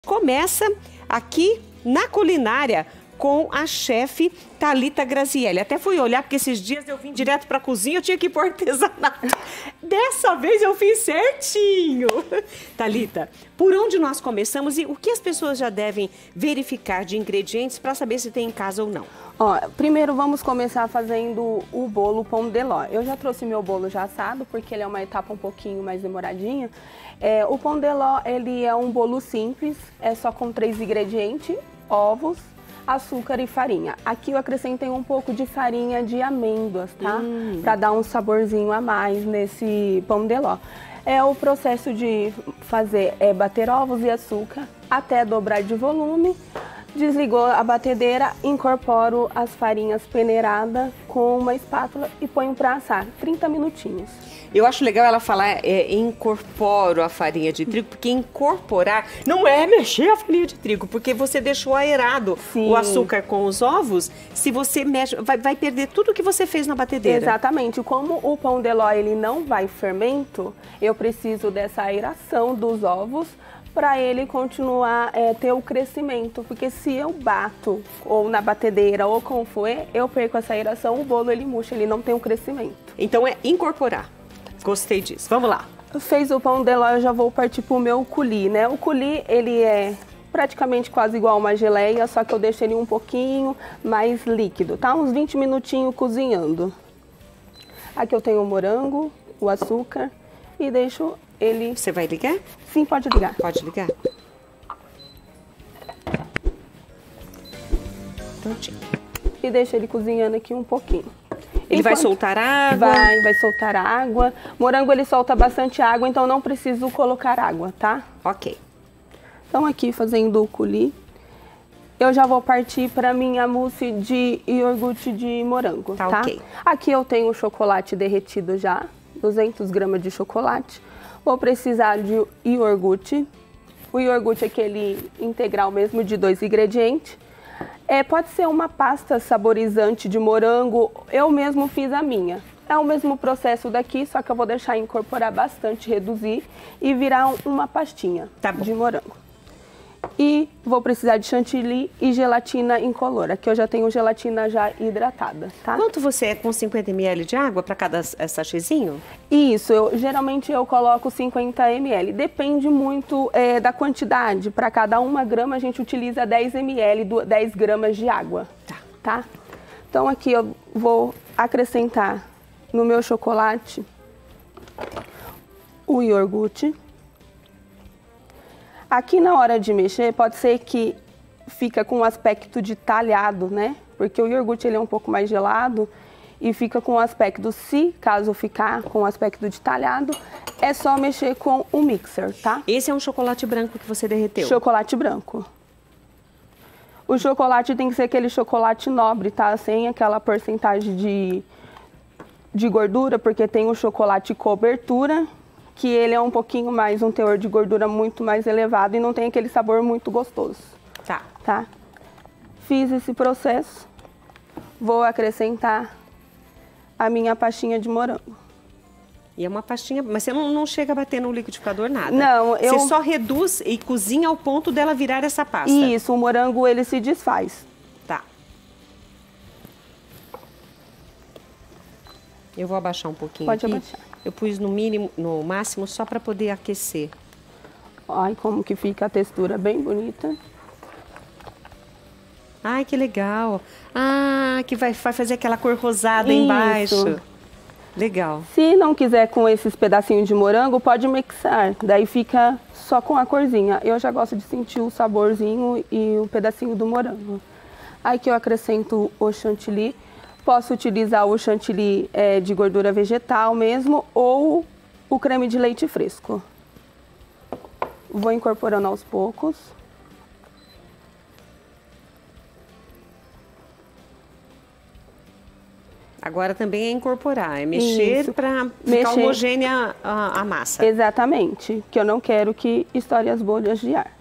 Começa aqui na culinária com a chefe Thalita Grazielli. Até fui olhar, porque esses dias eu vim direto para a cozinha, eu tinha que ir por artesanato. Dessa vez eu fiz certinho. Thalita, por onde nós começamos e o que as pessoas já devem verificar de ingredientes para saber se tem em casa ou não? Ó, primeiro vamos começar fazendo o bolo pão de ló. Eu já trouxe meu bolo já assado, porque ele é uma etapa um pouquinho mais demoradinha. O pão de ló, ele é um bolo simples, é só com 3 ingredientes, ovos, açúcar e farinha. Aqui eu acrescentei um pouco de farinha de amêndoas, tá? Para dar um saborzinho a mais nesse pão de ló. O processo de fazer é bater ovos e açúcar até dobrar de volume. Desligou a batedeira, incorporo as farinhas peneiradas com uma espátula e ponho para assar 30 minutinhos. Eu acho legal ela falar incorporo a farinha de trigo, porque incorporar não é mexer a farinha de trigo, porque você deixou aerado o açúcar com os ovos, se você mexe, vai perder tudo que você fez na batedeira. Exatamente, como o pão de ló ele não vai fermento, eu preciso dessa aeração dos ovos para ele continuar ter o crescimento, porque se eu bato ou na batedeira ou com o fouet, eu perco essa aeração, o bolo ele murcha, ele não tem o crescimento. Então é incorporar. Gostei disso. Vamos lá. Fez o pão de ló, eu já vou partir pro meu coulis, né? O coulis, ele é praticamente quase igual uma geleia, só que eu deixo ele um pouquinho mais líquido, tá? Uns 20 minutinhos cozinhando. Aqui eu tenho o morango, o açúcar e deixo ele... Você vai ligar? Sim, pode ligar. Pode ligar. Prontinho. E deixo ele cozinhando aqui um pouquinho. Ele vai soltar água? Vai soltar água. Morango ele solta bastante água, então não preciso colocar água, tá? Ok. Então aqui fazendo o coulis, eu já vou partir para minha mousse de iogurte de morango, tá? Ok. Aqui eu tenho o chocolate derretido já, 200 gramas de chocolate. Vou precisar de iogurte. O iogurte é aquele integral mesmo de 2 ingredientes. Pode ser uma pasta saborizante de morango, eu mesmo fiz a minha. É o mesmo processo daqui, só que eu vou deixar incorporar bastante, reduzir e virar uma pastinha de morango. E vou precisar de chantilly e gelatina incolor. Aqui eu já tenho gelatina já hidratada, tá? Quanto você é com 50 ml de água para cada sachêzinho? Isso, geralmente eu coloco 50 ml. Depende muito da quantidade. Para cada 1 grama a gente utiliza 10 ml, 10 gramas de água, tá? Então aqui eu vou acrescentar no meu chocolate o iogurte. Aqui na hora de mexer, pode ser que fica com um aspecto de talhado, né? Porque o iogurte ele é um pouco mais gelado e fica com um aspecto, se caso ficar com um aspecto de talhado, é só mexer com o mixer, tá? Esse é um chocolate branco que você derreteu? Chocolate branco. O chocolate tem que ser aquele chocolate nobre, tá? Sem aquela porcentagem de gordura, porque tem o chocolate cobertura, que ele é um pouquinho mais, um teor de gordura muito mais elevado e não tem aquele sabor muito gostoso. Tá? Fiz esse processo, vou acrescentar a minha pastinha de morango. E é uma pastinha, mas você não chega a bater no liquidificador nada? Não, Você só reduz e cozinha ao ponto dela virar essa pasta? Isso, o morango ele se desfaz. Tá. Eu vou abaixar um pouquinho Pode aqui. abaixar. Eu pus no mínimo, no máximo, só para poder aquecer. Olha como que fica a textura bem bonita. Ai, que legal. Ah, que vai fazer aquela cor rosada embaixo. Legal. Se não quiser com esses pedacinhos de morango, pode mixar. Daí fica só com a corzinha. Eu já gosto de sentir o saborzinho e o pedacinho do morango. Aí que eu acrescento o chantilly. Posso utilizar o chantilly de gordura vegetal mesmo ou o creme de leite fresco. Vou incorporando aos poucos. Agora também é incorporar, é mexer para ficar homogênea a massa. Exatamente, que eu não quero que estoure as bolhas de ar.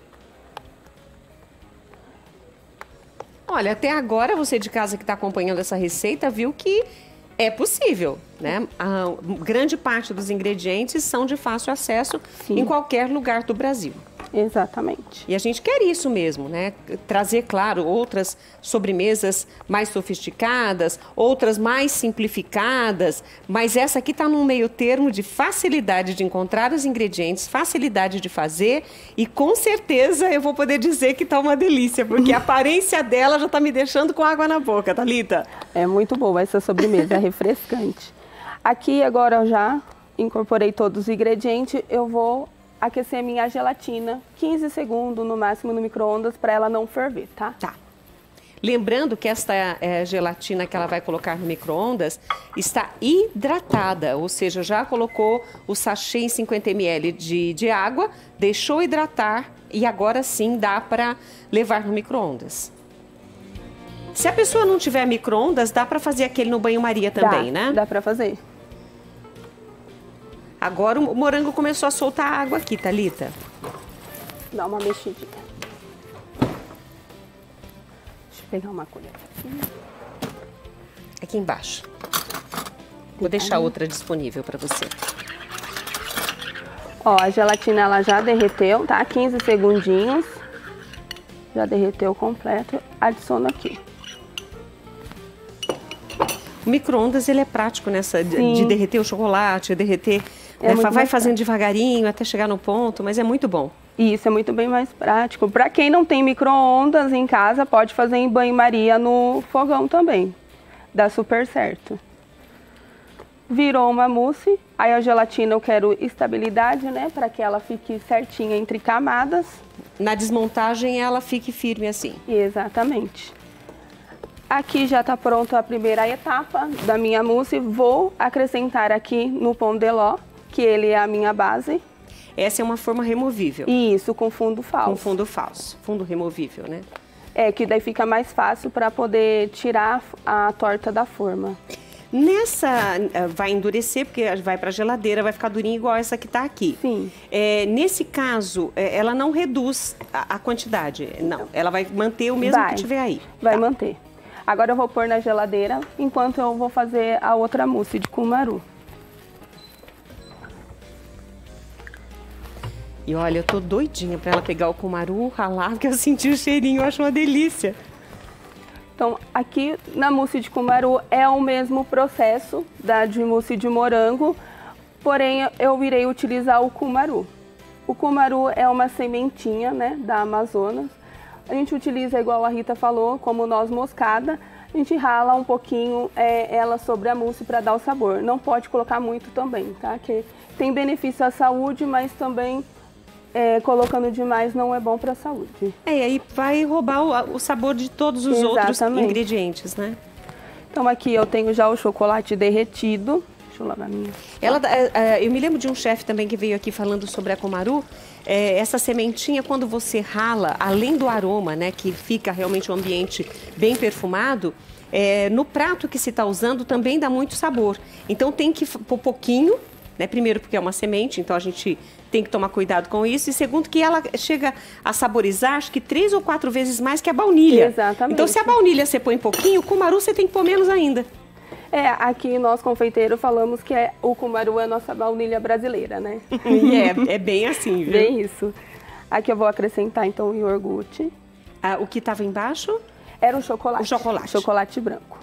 Olha, até agora você de casa que está acompanhando essa receita viu que é possível, né? A grande parte dos ingredientes são de fácil acesso em qualquer lugar do Brasil. Exatamente. E a gente quer isso mesmo, né? Trazer, claro, outras sobremesas mais sofisticadas, outras mais simplificadas, mas essa aqui está num meio termo de facilidade de encontrar os ingredientes, facilidade de fazer e com certeza eu vou poder dizer que está uma delícia, porque a aparência dela já está me deixando com água na boca, Thalita. É muito boa essa sobremesa, é refrescante. Aqui agora eu já incorporei todos os ingredientes, eu vou aquecer minha gelatina 15 segundos no máximo no micro-ondas para ela não ferver, tá? Tá. Lembrando que esta gelatina que ela vai colocar no micro-ondas está hidratada, ou seja, já colocou o sachê em 50 ml de água, deixou hidratar e agora sim dá para levar no micro-ondas. Se a pessoa não tiver micro-ondas, dá para fazer aquele no banho-maria também, né? Dá para fazer. Agora o morango começou a soltar água aqui, Thalita. Dá uma mexidinha. Deixa eu pegar uma colher aqui. Aqui embaixo. Vou deixar outra disponível para você. Ó, a gelatina ela já derreteu, tá? 15 segundinhos. Já derreteu completo. Adiciono aqui. O micro-ondas ele é prático nessa de derreter o chocolate, derreter, né? Vai fazendo devagarinho até chegar no ponto, mas é muito bom. Isso é muito bem mais prático. Para quem não tem micro-ondas em casa, pode fazer em banho-maria no fogão também. Dá super certo. Virou uma mousse. Aí a gelatina eu quero estabilidade, né? Para que ela fique certinha entre camadas. Na desmontagem ela fique firme assim. Exatamente. Aqui já está pronta a primeira etapa da minha mousse. Vou acrescentar aqui no pão de ló, que ele é a minha base. Essa é uma forma removível. Isso, com fundo falso. Com fundo falso, fundo removível, né? É, que daí fica mais fácil para poder tirar a torta da forma. Nessa, vai endurecer, porque vai para a geladeira, vai ficar durinha igual essa que está aqui. Sim. Nesse caso, ela não reduz a quantidade, não. Ela vai manter o mesmo que tiver aí. Vai manter. Agora eu vou pôr na geladeira, enquanto eu vou fazer a outra mousse de cumaru. E olha, eu tô doidinha para ela pegar o cumaru, ralar, porque eu senti o cheirinho, eu acho uma delícia. Então, aqui na mousse de cumaru é o mesmo processo da de mousse de morango, porém eu irei utilizar o cumaru. O cumaru é uma sementinha, né, da Amazonas. A gente utiliza, igual a Rita falou, como noz moscada. A gente rala um pouquinho ela sobre a mousse para dar o sabor. Não pode colocar muito também, tá? Que tem benefício à saúde, mas também colocando demais não é bom para a saúde. E aí vai roubar o sabor de todos os outros ingredientes, né? Então aqui eu tenho já o chocolate derretido. Deixa eu lavar a minha. Eu me lembro de um chefe também que veio aqui falando sobre a cumaru. Essa sementinha, quando você rala, além do aroma, né, que fica realmente um ambiente bem perfumado, no prato que se está usando também dá muito sabor. Então tem que pôr pouquinho, né, primeiro porque é uma semente, então a gente tem que tomar cuidado com isso. E segundo que ela chega a saborizar, acho que 3 ou 4 vezes mais que a baunilha. Exatamente. Então se a baunilha você põe pouquinho, o cumaru você tem que pôr menos ainda. Aqui nós confeiteiros falamos que o cumaru é a nossa baunilha brasileira, né? E é bem assim, viu? Bem isso. Aqui eu vou acrescentar então o iogurte. O que estava embaixo? Era o chocolate. O chocolate. Chocolate branco.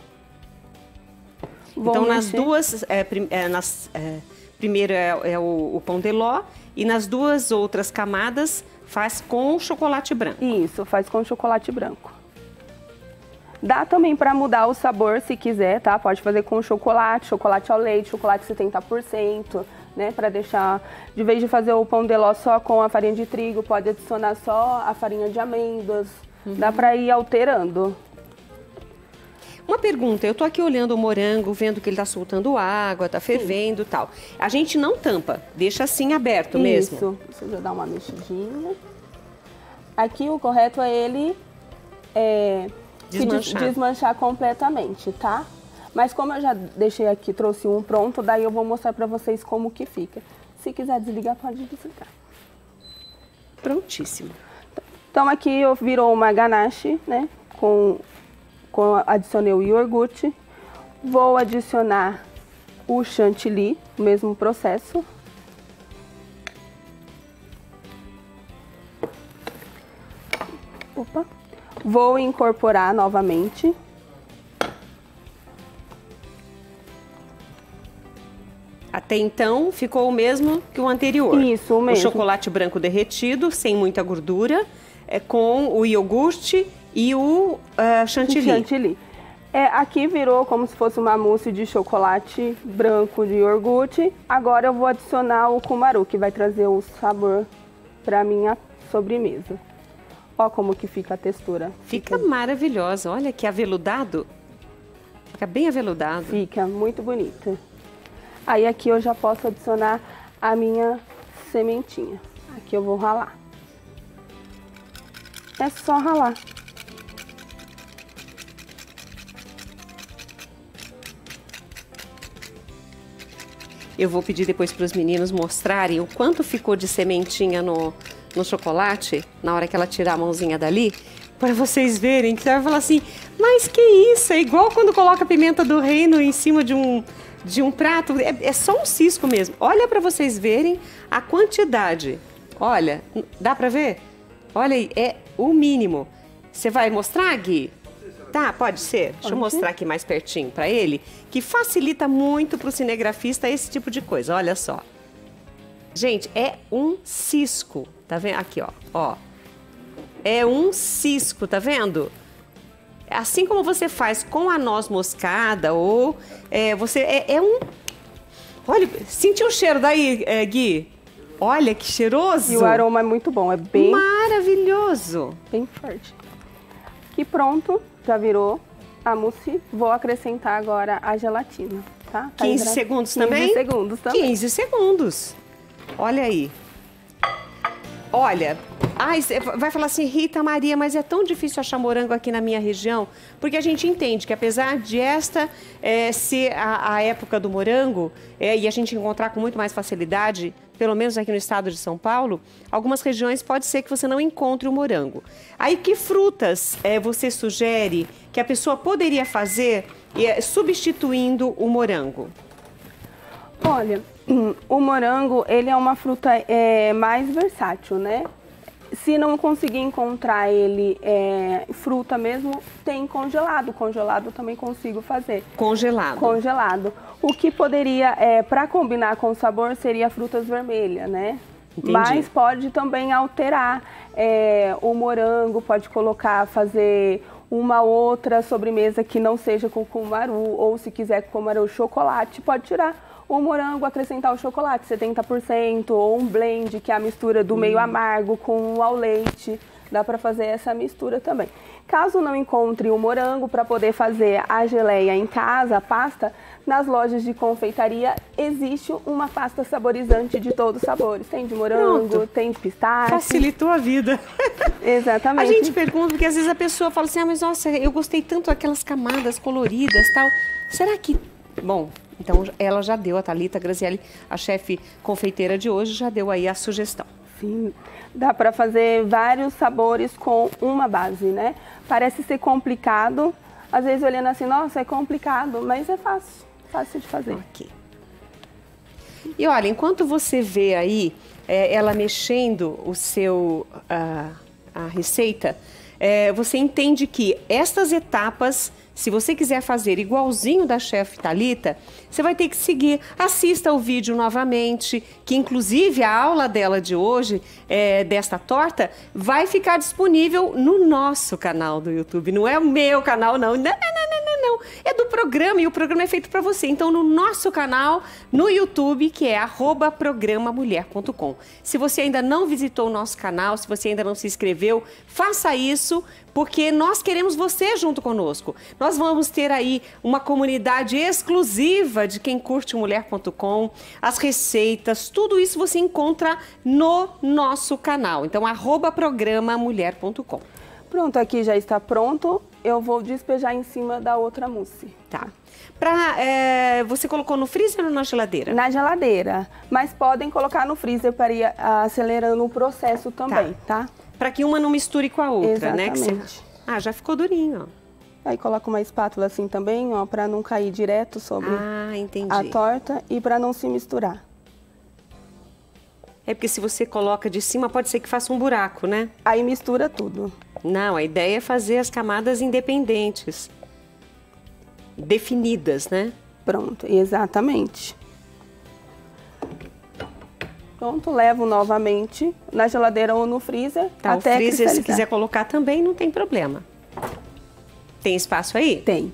Então nas duas, primeiro é o pão de ló e nas duas outras camadas faz com chocolate branco. Isso, faz com chocolate branco. Dá também para mudar o sabor se quiser, tá? Pode fazer com chocolate ao leite, chocolate 70%, né? Para deixar, de vez de fazer o pão de ló só com a farinha de trigo, pode adicionar só a farinha de amêndoas. Dá para ir alterando. Uma pergunta, eu tô aqui olhando o morango, vendo que ele tá soltando água, tá fervendo e tal. A gente não tampa, deixa assim aberto mesmo. Isso, deixa eu dar uma mexidinha. Aqui o correto é ele desmanchar completamente, tá? Mas como eu já deixei aqui, trouxe um pronto, daí eu vou mostrar pra vocês como que fica. Se quiser desligar, pode desligar. Prontíssimo. Então aqui virou uma ganache, né? Adicionei o iogurte. Vou adicionar o chantilly, o mesmo processo. Opa. Vou incorporar novamente. Até então, ficou o mesmo que o anterior. Isso, o mesmo. O chocolate branco derretido, sem muita gordura, com o iogurte e o chantilly. Chantilly. Aqui virou como se fosse uma mousse de chocolate branco de iogurte. Agora eu vou adicionar o cumaru, que vai trazer o sabor para minha sobremesa. Ó como que fica a textura. Fica maravilhosa. Olha que aveludado. Fica bem aveludado. Fica muito bonito. Aí aqui eu já posso adicionar a minha sementinha. Aqui eu vou ralar. É só ralar. Eu vou pedir depois para os meninos mostrarem o quanto ficou de sementinha no chocolate, na hora que ela tirar a mãozinha dali, para vocês verem, que você vai falar assim, mas que isso? É igual quando coloca a pimenta do reino em cima de um prato, é só um cisco mesmo. Olha para vocês verem a quantidade. Olha, dá para ver? Olha aí, é o mínimo. Você vai mostrar, Gui? Tá, pode ser. Deixa eu mostrar aqui mais pertinho para ele, que facilita muito para o cinegrafista esse tipo de coisa. Olha só. Gente, é um cisco. Tá vendo? Aqui, ó. É um cisco, tá vendo? Assim como você faz com a noz moscada ou é um... Olha, sentiu o cheiro daí, Gui? Olha que cheiroso. E o aroma é muito bom, é bem... Maravilhoso. Bem forte. Aqui pronto, já virou a mousse. Vou acrescentar agora a gelatina, tá? 15 segundos também? 15 segundos também. 15 segundos. Olha aí. Olha, vai falar assim, Rita Maria, mas é tão difícil achar morango aqui na minha região, porque a gente entende que apesar de esta ser a época do morango, e a gente encontrar com muito mais facilidade, pelo menos aqui no estado de São Paulo, algumas regiões pode ser que você não encontre o morango. Aí que frutas você sugere que a pessoa poderia fazer substituindo o morango? Olha, o morango, ele é uma fruta mais versátil, né? Se não conseguir encontrar ele fruta mesmo, tem congelado. Congelado eu também consigo fazer. Congelado. Congelado. O que poderia, para combinar com o sabor, seria frutas vermelhas, né? Entendi. Mas pode também alterar o morango, pode colocar, fazer uma outra sobremesa que não seja com cumaru, ou se quiser com cumaru chocolate, pode tirar o morango, acrescentar o chocolate 70%, ou um blend, que é a mistura do meio amargo com o ao leite. Dá para fazer essa mistura também. Caso não encontre o morango, para poder fazer a geleia em casa, a pasta, nas lojas de confeitaria existe uma pasta saborizante de todos os sabores. Tem de morango, Pronto. tem de pistache. Facilitou a vida. Exatamente. A gente pergunta, porque às vezes a pessoa fala assim, mas nossa, eu gostei tanto daquelas camadas coloridas e tal. Será que... Bom, então ela já deu, a Thalita Grazielli, a chefe confeiteira de hoje, já deu aí a sugestão. Sim, dá para fazer vários sabores com uma base, né? Parece ser complicado, às vezes olhando assim, nossa, é complicado, mas é fácil de fazer. Ok. E olha, enquanto você vê aí ela mexendo a receita, você entende que estas etapas, se você quiser fazer igualzinho da chefe Thalita, você vai ter que seguir. Assista o vídeo novamente, que inclusive a aula dela de hoje, desta torta, vai ficar disponível no nosso canal do YouTube. Não é o meu canal, não. Não. É do programa, e o programa é feito para você. Então, no nosso canal, no YouTube, que é @programamulher.com. Se você ainda não visitou o nosso canal, se você ainda não se inscreveu, faça isso, porque nós queremos você junto conosco. Nós vamos ter aí uma comunidade exclusiva de quem curte mulher.com, as receitas, tudo isso você encontra no nosso canal. Então, @programamulher.com. Pronto, aqui já está pronto. Eu vou despejar em cima da outra mousse. Tá. Você colocou no freezer ou na geladeira? Na geladeira, mas podem colocar no freezer para ir acelerando o processo também, tá? Para que uma não misture com a outra, exatamente, né? Já ficou durinho, ó. Aí coloca uma espátula assim também, ó, para não cair direto sobre entendi. a torta e para não se misturar. É porque se você coloca de cima, pode ser que faça um buraco, né? Aí mistura tudo. Não, a ideia é fazer as camadas independentes, definidas, né? Pronto, exatamente. Pronto, levo novamente na geladeira ou no freezer Tá, até o freezer, se cristalizar. quiser colocar também, não tem problema. Tem espaço aí? Tem.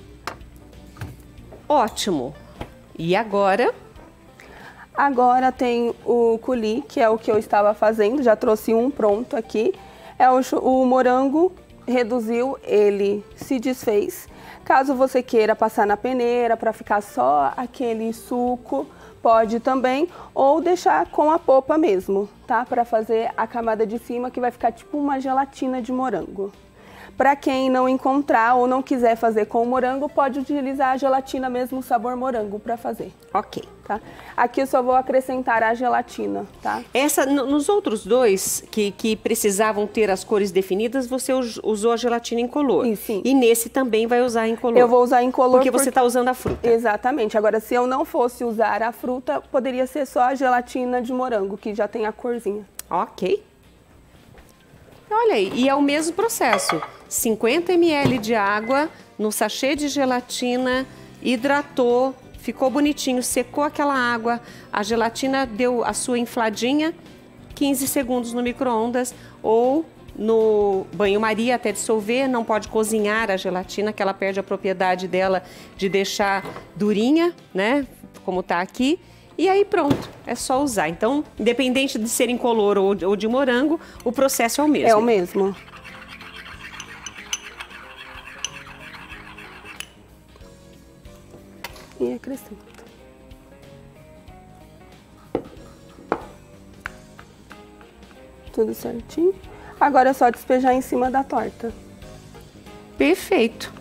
Ótimo. E agora? Agora tem o coulis, que é o que eu estava fazendo, já trouxe um pronto aqui. O morango reduziu, ele se desfez. Caso você queira passar na peneira para ficar só aquele suco, pode também, ou deixar com a polpa mesmo, tá? Para fazer a camada de cima, que vai ficar tipo uma gelatina de morango. Para quem não encontrar ou não quiser fazer com o morango, pode utilizar a gelatina mesmo, sabor morango, para fazer. Ok. Tá? Aqui eu só vou acrescentar a gelatina, tá? Nos outros dois que precisavam ter as cores definidas, você usou a gelatina incolor. Sim. E nesse também vai usar incolor. Eu vou usar incolor porque você está usando a fruta. Exatamente. Agora, se eu não fosse usar a fruta, poderia ser só a gelatina de morango, que já tem a corzinha. Ok. Olha aí, e é o mesmo processo. 50 ml de água no sachê de gelatina, hidratou, ficou bonitinho, secou aquela água, a gelatina deu a sua infladinha, 15 segundos no micro-ondas ou no banho-maria até dissolver. Não pode cozinhar a gelatina, que ela perde a propriedade dela de deixar durinha, né, como tá aqui. E aí pronto, é só usar. Então, independente de ser incolor ou de morango, o processo é o mesmo. É o mesmo. E acrescenta. Tudo certinho. Agora é só despejar em cima da torta. Perfeito.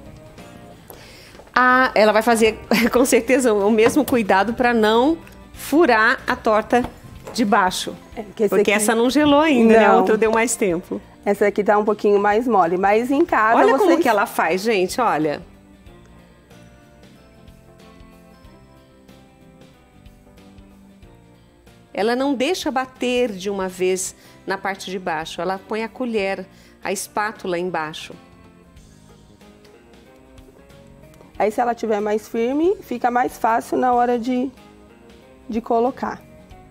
Ela vai fazer, com certeza, o mesmo cuidado para não furar a torta de baixo. Porque essa não gelou ainda, né? A outra deu mais tempo. Essa aqui tá um pouquinho mais mole, mas em casa olha como que ela faz, gente, olha. Ela não deixa bater de uma vez na parte de baixo. Ela põe a colher, a espátula embaixo. Aí, se ela tiver mais firme, fica mais fácil na hora de colocar.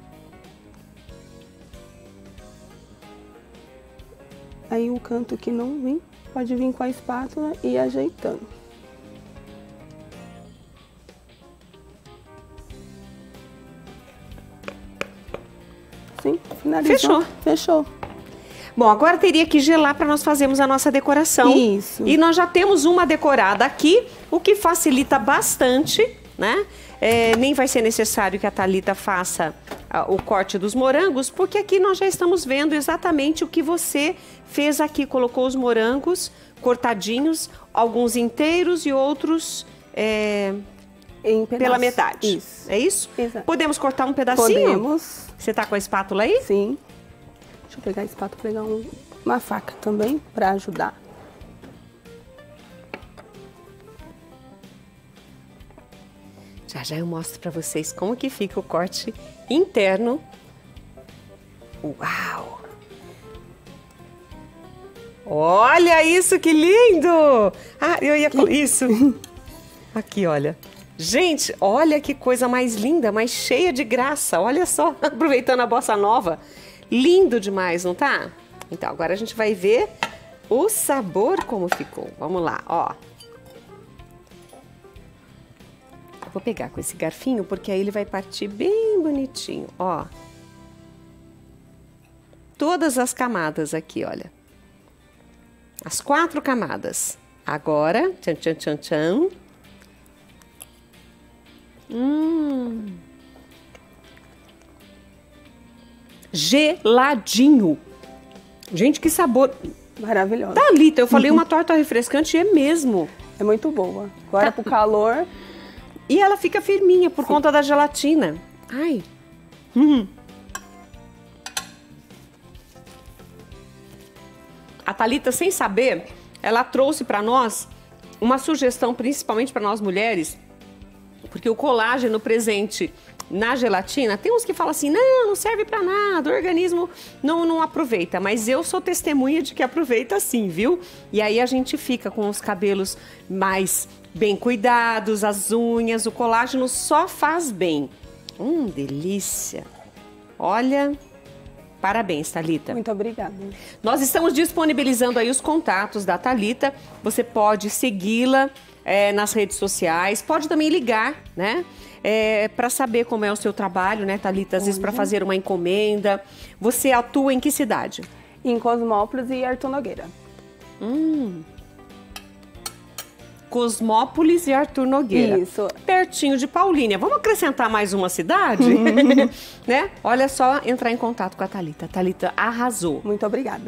Aí, o canto que não vem, pode vir com a espátula e ir ajeitando. Sim, finalizou. Fechou. Fechou. Bom, agora teria que gelar para nós fazermos a nossa decoração. Isso. E nós já temos uma decorada aqui, o que facilita bastante, né? Nem vai ser necessário que a Thalita faça o corte dos morangos, porque aqui nós já estamos vendo exatamente o que você fez aqui. Colocou os morangos cortadinhos, alguns inteiros e outros pela metade. Isso. É isso? Exato. Podemos cortar um pedacinho? Podemos. Você tá com a espátula aí? Sim. Deixa eu pegar a espátula, pegar uma faca também para ajudar. Já já eu mostro para vocês como que fica o corte interno. Uau! Olha isso, que lindo! Eu ia falar isso. Aqui, olha. Gente, olha que coisa mais linda, mais cheia de graça. Olha só, aproveitando a bossa nova. Lindo demais, não tá? Então, agora a gente vai ver o sabor como ficou. Vamos lá, ó. Eu vou pegar com esse garfinho, porque aí ele vai partir bem bonitinho, ó. Todas as camadas aqui, olha. As 4 camadas. Agora, tchan, tchan, tchan, tchan. Geladinho. Gente, que sabor. Maravilhoso. Thalita, eu falei uma torta refrescante e é mesmo. É muito boa. Agora pro calor. E ela fica firminha por conta da gelatina. Ai. A Thalita, sem saber, ela trouxe para nós uma sugestão, principalmente para nós mulheres, porque o colágeno presente na gelatina, tem uns que falam assim, não serve pra nada, o organismo não aproveita. Mas eu sou testemunha de que aproveita sim, viu? E aí a gente fica com os cabelos mais bem cuidados, as unhas, o colágeno só faz bem. Delícia! Olha, parabéns, Thalita. Muito obrigada. Nós estamos disponibilizando aí os contatos da Thalita. Você pode segui-la nas redes sociais, pode também ligar, né? Para saber como é o seu trabalho, né, Thalita? Às vezes para fazer uma encomenda. Você atua em que cidade? Em Cosmópolis e Arthur Nogueira. Cosmópolis e Arthur Nogueira. Isso. Pertinho de Paulínia. Vamos acrescentar mais uma cidade? Né? Olha só, entrar em contato com a Thalita. Thalita arrasou. Muito obrigada.